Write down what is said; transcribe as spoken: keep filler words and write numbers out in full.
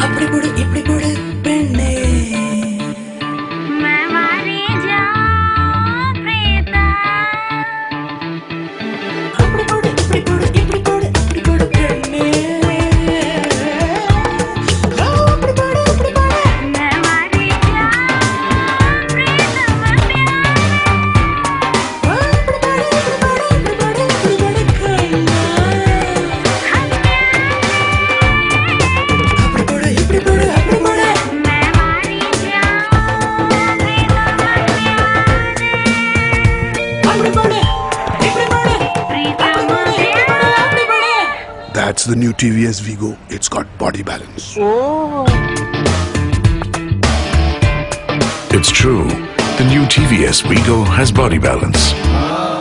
அப்படி போடு இப்படி போடு பெண்ணே That's the new T V S Vigo. It's got body balance. Oh. It's true. The new T V S Vigo has body balance.